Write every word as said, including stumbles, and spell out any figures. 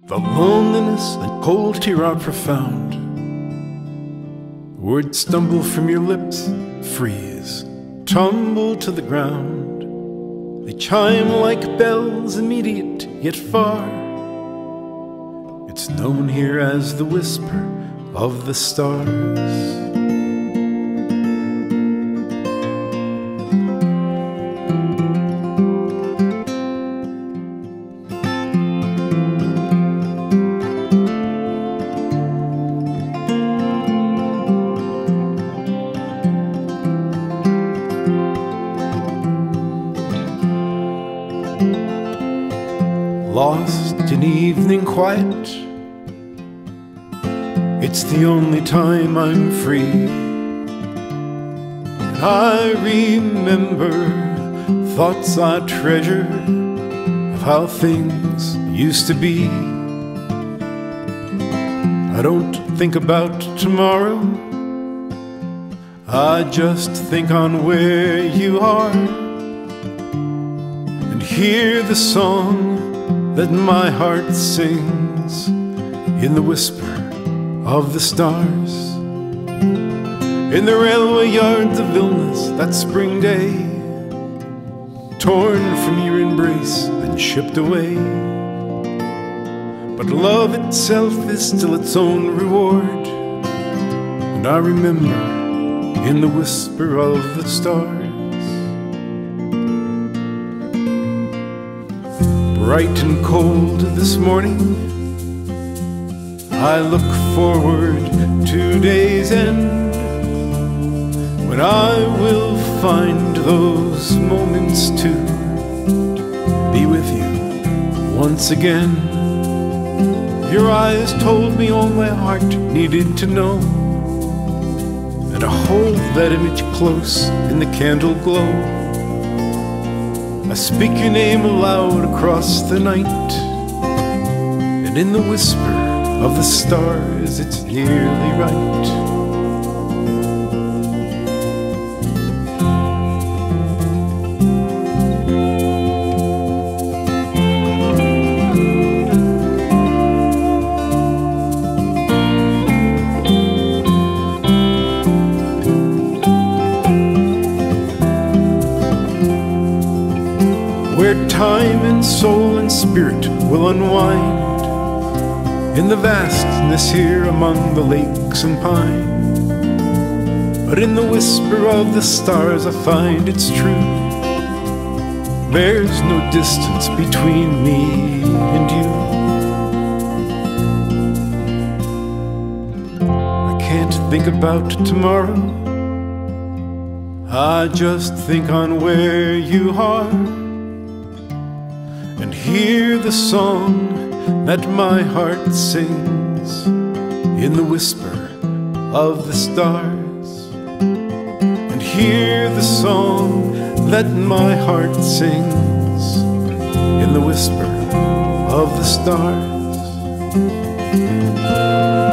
The loneliness and cold tear are profound. Words stumble from your lips, freeze, tumble to the ground. They chime like bells, immediate yet far. It's known here as the whisper of the stars. Lost in evening quiet, it's the only time I'm free. And I remember thoughts I treasure of how things used to be. I don't think about tomorrow, I just think on where you are, and hear the song that my heart sings in the whisper of the stars. In the railway yards of Vilnius that spring day, torn from your embrace and shipped away. But love itself is still its own reward, and I remember in the whisper of the stars. Bright and cold this morning, I look forward to day's end, when I will find those moments to be with you once again. Your eyes told me all my heart needed to know, and I hold that image close in the candle glow. I speak your name aloud across the night, and in the whisper of the stars it's nearly right. Where time and soul and spirit will unwind, in the vastness here among the lakes and pine. But in the whisper of the stars I find it's true, there's no distance between me and you. I can't think about tomorrow, I just think on where you are, and hear the song that my heart sings in the whisper of the stars. And hear the song that my heart sings in the whisper of the stars.